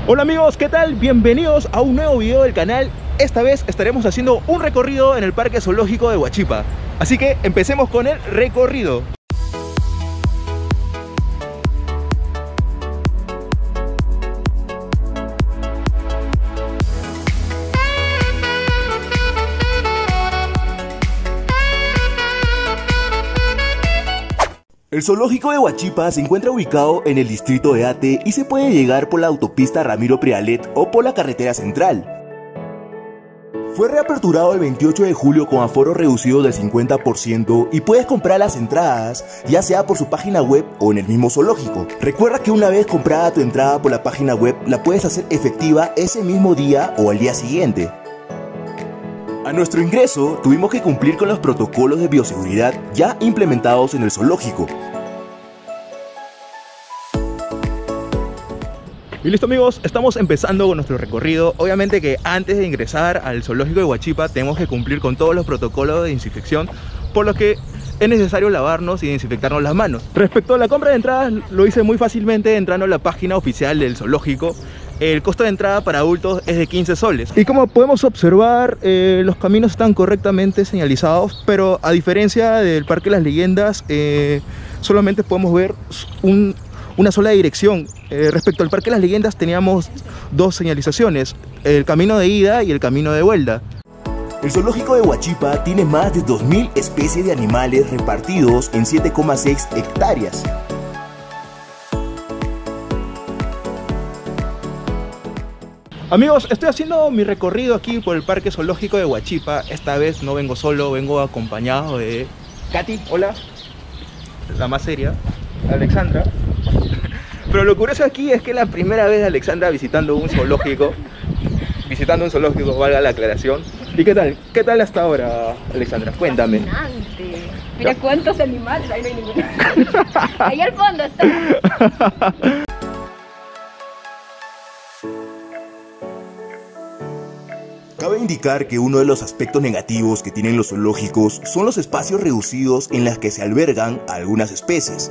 Hola amigos, ¿qué tal? Bienvenidos a un nuevo video del canal. Esta vez estaremos haciendo un recorrido en el Parque Zoológico de Huachipa. Así que empecemos con el recorrido. El zoológico de Huachipa se encuentra ubicado en el distrito de Ate y se puede llegar por la autopista Ramiro Prialet o por la carretera central. Fue reaperturado el 28 de julio con aforo reducido del 50% y puedes comprar las entradas ya sea por su página web o en el mismo zoológico. Recuerda que una vez comprada tu entrada por la página web la puedes hacer efectiva ese mismo día o al día siguiente. A nuestro ingreso tuvimos que cumplir con los protocolos de bioseguridad ya implementados en el zoológico. Y listo amigos, estamos empezando con nuestro recorrido. Obviamente que antes de ingresar al zoológico de Huachipa tenemos que cumplir con todos los protocolos de desinfección, por lo que es necesario lavarnos y desinfectarnos las manos. Respecto a la compra de entradas, lo hice muy fácilmente entrando a la página oficial del zoológico. El costo de entrada para adultos es de 15 soles. Y como podemos observar, los caminos están correctamente señalizados, pero a diferencia del Parque Las Leyendas, solamente podemos ver una sola dirección. Respecto al Parque Las Leyendas teníamos dos señalizaciones, el camino de ida y el camino de vuelta. El zoológico de Huachipa tiene más de 2000 especies de animales repartidos en 7,6 hectáreas. Amigos, estoy haciendo mi recorrido aquí por el Parque Zoológico de Huachipa. Esta vez no vengo solo, vengo acompañado de Katy, hola, la más seria, Alexandra. Pero lo curioso aquí es que es la primera vez de Alexandra visitando un zoológico. Valga la aclaración. ¿Y qué tal? ¿Qué tal hasta ahora, Alexandra? Cuéntame. Fascinante. Mira cuántos animales, ahí no hay ninguno. Ahí al fondo está. Cabe indicar que uno de los aspectos negativos que tienen los zoológicos son los espacios reducidos en los que se albergan algunas especies.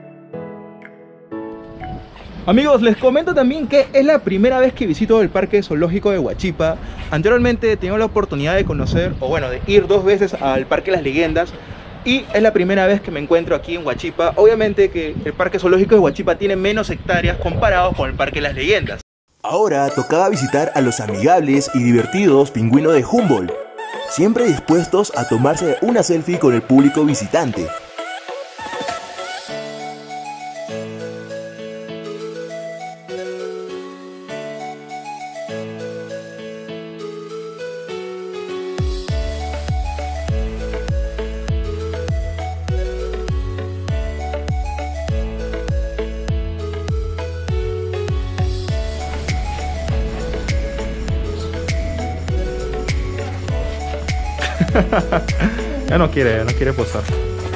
Amigos, les comento también que es la primera vez que visito el Parque Zoológico de Huachipa. Anteriormente he tenido la oportunidad de conocer, o bueno, de ir 2 veces al Parque Las Leyendas. Y es la primera vez que me encuentro aquí en Huachipa. Obviamente que el Parque Zoológico de Huachipa tiene menos hectáreas comparado con el Parque Las Leyendas. Ahora tocaba visitar a los amigables y divertidos pingüinos de Humboldt, siempre dispuestos a tomarse una selfie con el público visitante. Ya no quiere posar.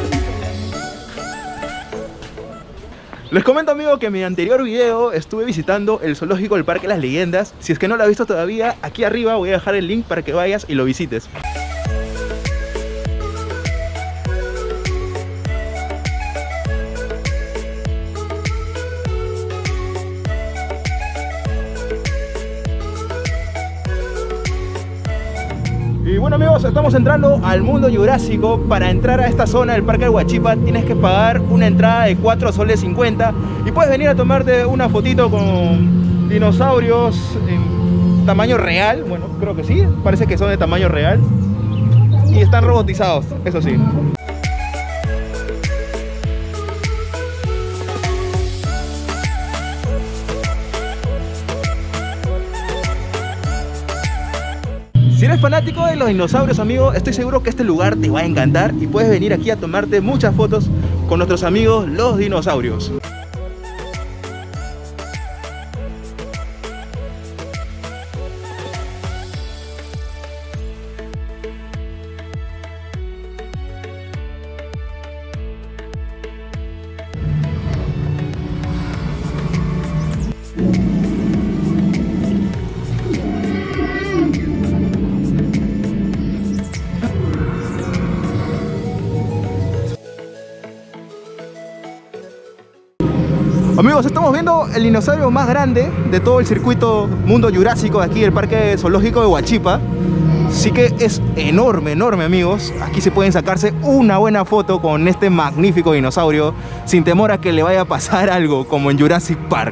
Les comento, amigo, que en mi anterior video estuve visitando el zoológico del Parque Las Leyendas. Si es que no lo has visto todavía, aquí arriba voy a dejar el link para que vayas y lo visites. Y bueno amigos, estamos entrando al mundo jurásico. Para entrar a esta zona del Parque de Huachipa tienes que pagar una entrada de 4 soles 50 y puedes venir a tomarte una fotito con dinosaurios en tamaño real. Bueno, creo que sí, parece que son de tamaño real y están robotizados, eso sí. Si eres fanático de los dinosaurios, amigo, estoy seguro que este lugar te va a encantar y puedes venir aquí a tomarte muchas fotos con nuestros amigos los dinosaurios. Amigos, estamos viendo el dinosaurio más grande de todo el circuito Mundo Jurásico de aquí del Parque Zoológico de Huachipa. Sí que es enorme, enorme, amigos. Aquí se pueden sacarse una buena foto con este magnífico dinosaurio sin temor a que le vaya a pasar algo como en Jurassic Park.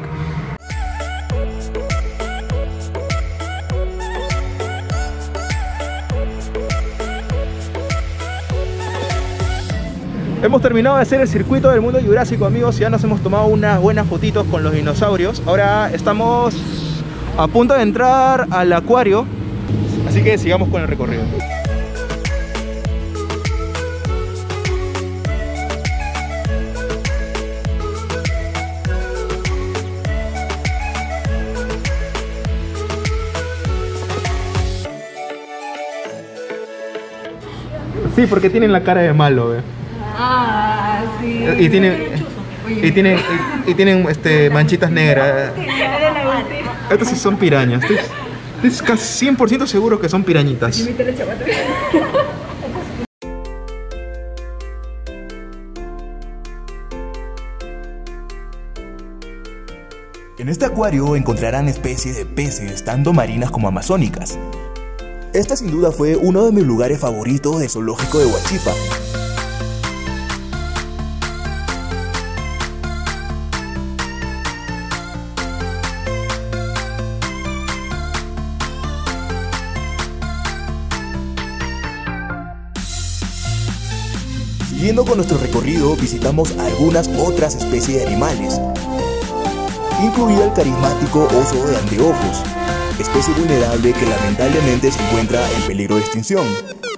Hemos terminado de hacer el circuito del Mundo Jurásico, amigos. Ya nos hemos tomado unas buenas fotitos con los dinosaurios. Ahora estamos a punto de entrar al acuario, así que sigamos con el recorrido. Sí, porque tienen la cara de malo, ¿ve? Ah, sí. Y tienen manchitas negras. Estas sí son pirañas. Estoy casi 100% seguro que son pirañitas. En este acuario encontrarán especies de peces, tanto marinas como amazónicas. Este sin duda fue uno de mis lugares favoritos del zoológico de Huachipa. Siguiendo con nuestro recorrido, visitamos algunas otras especies de animales, incluido el carismático oso de anteojos, especie vulnerable que lamentablemente se encuentra en peligro de extinción.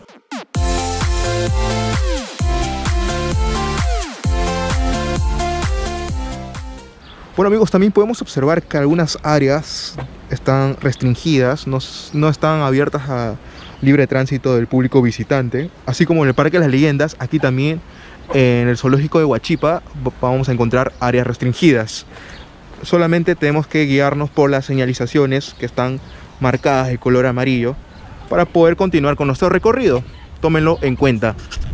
Bueno, amigos, también podemos observar que algunas áreas están restringidas, no están abiertas a libre tránsito del público visitante, así como en el Parque de las Leyendas. Aquí también en el zoológico de Huachipa vamos a encontrar áreas restringidas. Solamente tenemos que guiarnos por las señalizaciones que están marcadas de color amarillo para poder continuar con nuestro recorrido. Tómenlo en cuenta.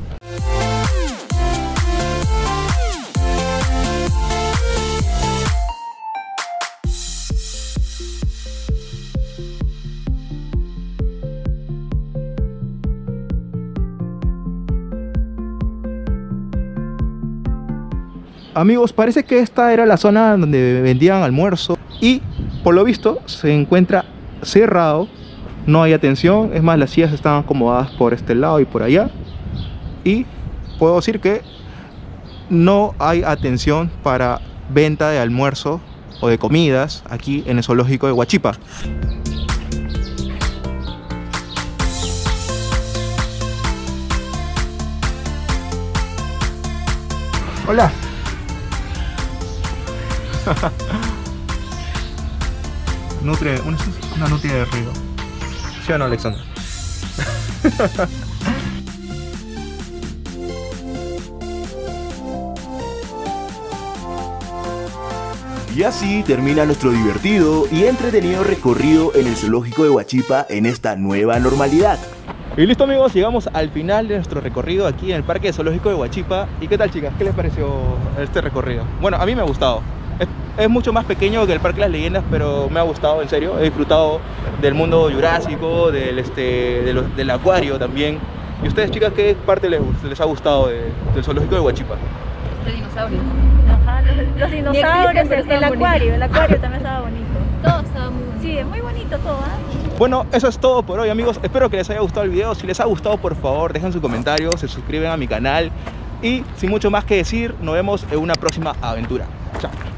Amigos, parece que esta era la zona donde vendían almuerzo y por lo visto se encuentra cerrado, no hay atención. Es más, las sillas están acomodadas por este lado y por allá, y puedo decir que no hay atención para venta de almuerzo o de comidas aquí en el zoológico de Huachipa. Hola. Una nutria de río. ¿Sí o no, Alexander? Y así termina nuestro divertido y entretenido recorrido en el zoológico de Huachipa en esta nueva normalidad. Y listo, amigos, llegamos al final de nuestro recorrido aquí en el Parque Zoológico de Huachipa. ¿Y qué tal, chicas? ¿Qué les pareció este recorrido? Bueno, a mí me ha gustado. Es mucho más pequeño que el Parque de las Leyendas, pero me ha gustado, en serio. He disfrutado del mundo jurásico, del acuario también. ¿Y ustedes, chicas, qué parte les ha gustado del zoológico de Huachipa? Los dinosaurios. Ajá, los dinosaurios, el acuario también estaba bonito. Todo estaba muy bonito. Sí, es muy bonito todo, ¿eh? Bueno, eso es todo por hoy, amigos. Espero que les haya gustado el video. Si les ha gustado, por favor, dejen su comentario, se suscriben a mi canal. Y sin mucho más que decir, nos vemos en una próxima aventura. Chao.